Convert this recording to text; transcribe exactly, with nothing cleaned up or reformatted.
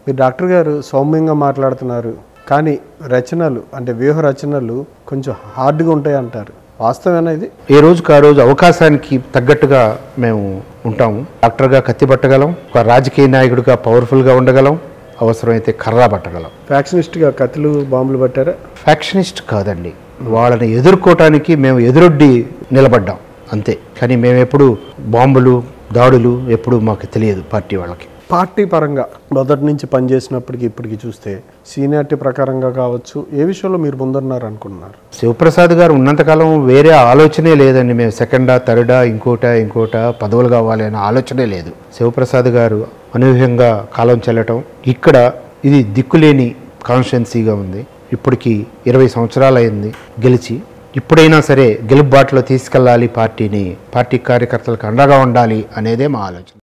మీరు డాక్టర్ గారు సౌమ్యంగా మాట్లాడుతున్నారు, కానీ రచనలు అంటే వ్యూహ రచనలు కొంచెం హార్డ్గా ఉంటాయి అంటారు, వాస్తవేనా ఇది? ఏ రోజుకి ఆ రోజు అవకాశానికి తగ్గట్టుగా మేము ఉంటాము. డాక్టర్గా కత్తి పట్టగలం, ఒక రాజకీయ నాయకుడిగా పవర్ఫుల్గా ఉండగలం, అవసరమైతే కర్రా పట్టగలం. ఫ్యాక్షనిస్ట్గా కత్తులు బాంబులు పట్టారా? ఫ్యాక్షనిస్ట్ కాదండి, వాళ్ళని ఎదుర్కోవటానికి మేము ఎదురొడ్డి నిలబడ్డాం అంతే. కానీ మేము ఎప్పుడు బాంబులు దాడులు ఎప్పుడు మాకు తెలియదు పార్టీ వాళ్ళకి. పార్టీ పరంగా మొదటి నుంచి పనిచేసినప్పటికి ఇప్పటికి చూస్తే సీనియారిటీ ప్రకారంగా కావచ్చు, ఏ విషయంలో మీరు ముందున్నారు అనుకుంటున్నారు? శివప్రసాద్ గారు ఉన్నంతకాలం వేరే ఆలోచనే లేదండి. మేము సెకండా థర్డా ఇంకోట ఇంకోట పదవులు కావాలి అనే ఆలోచనే లేదు. శివప్రసాద్ గారు అనూహ్యంగా కాలం చెల్లటం, ఇక్కడ ఇది దిక్కులేని కాన్స్టిట్యున్సీగా ఉంది. ఇప్పటికి ఇరవై సంవత్సరాలు అయింది గెలిచి. ఇప్పుడైనా సరే గెలుపు బాటలో తీసుకెళ్ళాలి పార్టీని, పార్టీ కార్యకర్తలకు అండగా ఉండాలి అనేదే మా ఆలోచన.